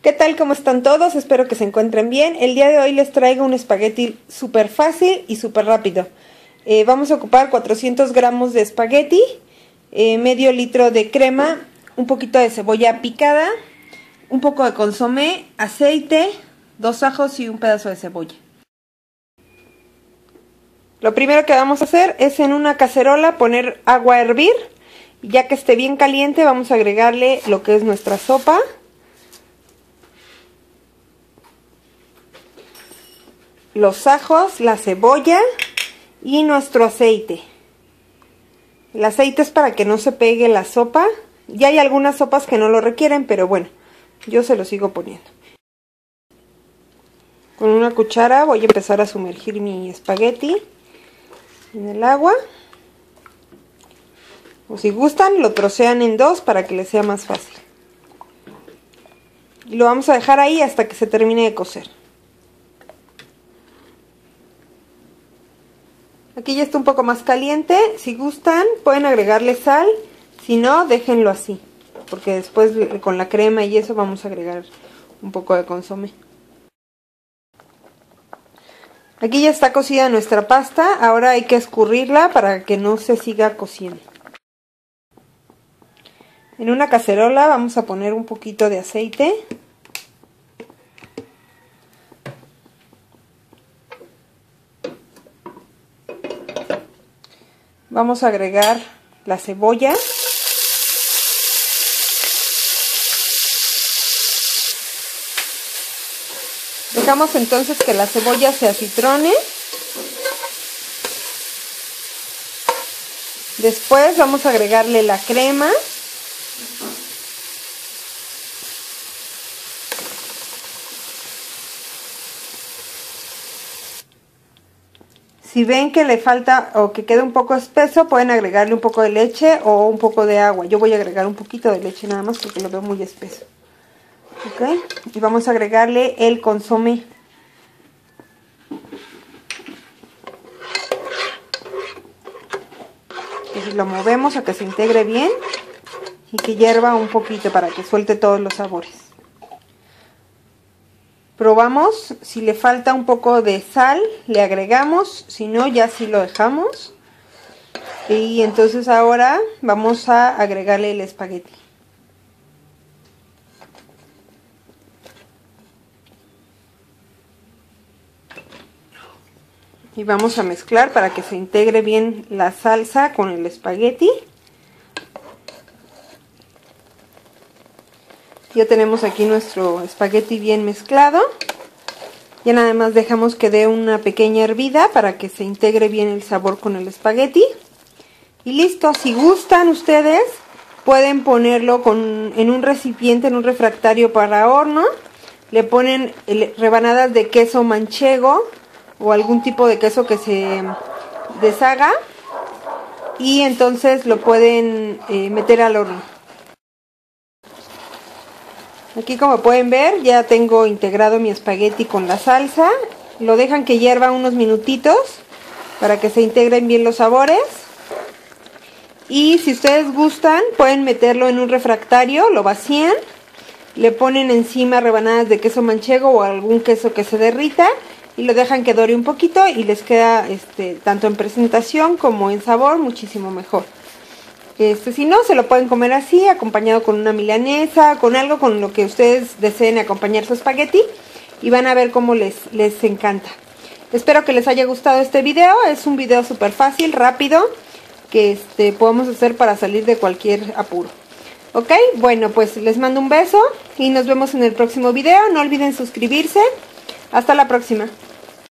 ¿Qué tal? ¿Cómo están todos? Espero que se encuentren bien. El día de hoy les traigo un espagueti súper fácil y súper rápido. Vamos a ocupar 400 gramos de espagueti, medio litro de crema, un poquito de cebolla picada, un poco de consomé, aceite, 2 ajos y un pedazo de cebolla. Lo primero que vamos a hacer es en una cacerola poner agua a hervir. Ya que esté bien caliente vamos a agregarle lo que es nuestra sopa. Los ajos, la cebolla y nuestro aceite. El aceite es para que no se pegue la sopa. Ya hay algunas sopas que no lo requieren, pero bueno, yo se lo sigo poniendo. Con una cuchara voy a empezar a sumergir mi espagueti en el agua. O si gustan, lo trocean en dos para que les sea más fácil. Y lo vamos a dejar ahí hasta que se termine de cocer. Aquí ya está un poco más caliente. Si gustan, pueden agregarle sal. Si no, déjenlo así. Porque después con la crema y eso vamos a agregar un poco de consomé. Aquí ya está cocida nuestra pasta. Ahora hay que escurrirla para que no se siga cociendo. En una cacerola vamos a poner un poquito de aceite. Vamos a agregar la cebolla. Dejamos entonces que la cebolla se acitrone. Después vamos a agregarle la crema. Si ven que le falta o que queda un poco espeso, pueden agregarle un poco de leche o un poco de agua. Yo voy a agregar un poquito de leche nada más porque lo veo muy espeso. ¿Ok? Y vamos a agregarle el consomé. Y lo movemos a que se integre bien y que hierva un poquito para que suelte todos los sabores. Probamos, si le falta un poco de sal, le agregamos, si no, ya sí lo dejamos. Y entonces ahora vamos a agregarle el espagueti. Y vamos a mezclar para que se integre bien la salsa con el espagueti. Ya tenemos aquí nuestro espagueti bien mezclado. Ya nada más dejamos que dé una pequeña hervida para que se integre bien el sabor con el espagueti. Y listo, si gustan ustedes pueden ponerlo en un recipiente, en un refractario para horno. Le ponen rebanadas de queso manchego o algún tipo de queso que se deshaga. Y entonces lo pueden meter al horno. Aquí, como pueden ver, ya tengo integrado mi espagueti con la salsa. Lo dejan que hierva unos minutitos para que se integren bien los sabores. Y si ustedes gustan, pueden meterlo en un refractario, lo vacían, le ponen encima rebanadas de queso manchego o algún queso que se derrita y lo dejan que dore un poquito y les queda tanto en presentación como en sabor muchísimo mejor. Si no, se lo pueden comer así, acompañado con una milanesa, con algo con lo que ustedes deseen acompañar su espagueti. Y van a ver cómo les encanta. Espero que les haya gustado este video. Es un video súper fácil, rápido, que podemos hacer para salir de cualquier apuro. ¿Ok? Bueno, pues les mando un beso y nos vemos en el próximo video. No olviden suscribirse. Hasta la próxima.